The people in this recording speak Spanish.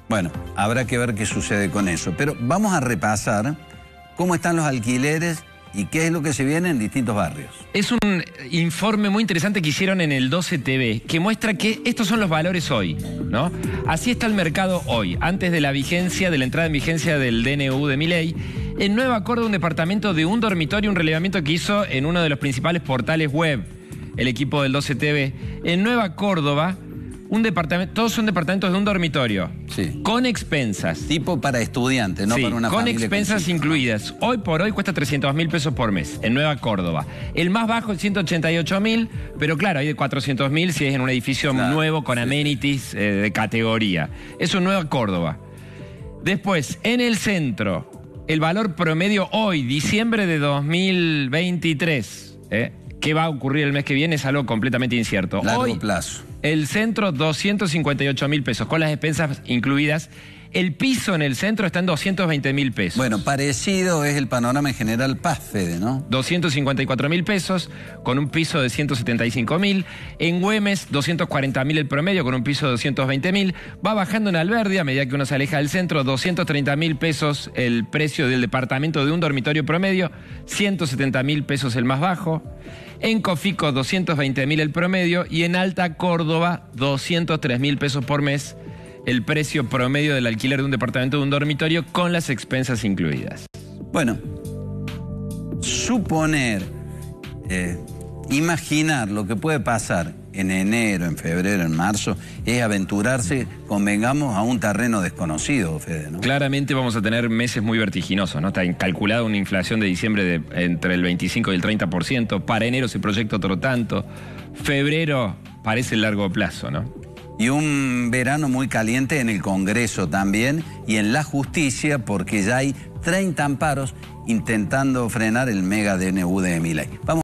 Bueno, habrá que ver qué sucede con eso. Pero vamos a repasar cómo están los alquileres y qué es lo que se viene en distintos barrios. Es un informe muy interesante que hicieron en el 12 TV, que muestra que estos son los valores hoy, ¿no? Así está el mercado hoy, antes de la vigencia, de la entrada en vigencia del DNU de Milei. En Nueva Córdoba, un departamento de un dormitorio, un relevamiento que hizo en uno de los principales portales web, el equipo del 12 TV. En Nueva Córdoba, un departamento, todos son departamentos de un dormitorio, sí, con expensas. Tipo para estudiantes, no, sí, para una familia. Con expensas incluidas. Hoy por hoy cuesta 300.000 pesos por mes, en Nueva Córdoba. El más bajo es 188.000, pero claro, hay de 400.000 si es en un edificio nuevo con amenities de categoría. Eso en Nueva Córdoba. Después, en el centro, el valor promedio hoy, diciembre de 2023, ¿qué va a ocurrir el mes que viene? Es algo completamente incierto. Largo plazo. El centro, 258.000 pesos, con las expensas incluidas. El piso en el centro está en 220.000 pesos. Bueno, parecido es el panorama en general Paz, Fede, ¿no? 254.000 pesos, con un piso de 175.000. En Güemes, 240.000 el promedio, con un piso de 220.000. Va bajando en Alberdi, a medida que uno se aleja del centro, 230.000 pesos el precio del departamento de un dormitorio promedio, 170.000 pesos el más bajo. En Cofico, 220.000 el promedio. Y en Alta Córdoba, 203.000 pesos por mes el precio promedio del alquiler de un departamento de un dormitorio con las expensas incluidas. Bueno, suponer, imaginar lo que puede pasar en enero, en febrero, en marzo, es aventurarse, convengamos, a un terreno desconocido, Fede, ¿no? Claramente vamos a tener meses muy vertiginosos, ¿no? Está calculada una inflación de diciembre de entre el 25 y el 30%. Para enero se proyecta otro tanto. Febrero parece el largo plazo, ¿no? Y un verano muy caliente en el Congreso también y en la justicia, porque ya hay 30 amparos intentando frenar el mega DNU de Milei. Vamos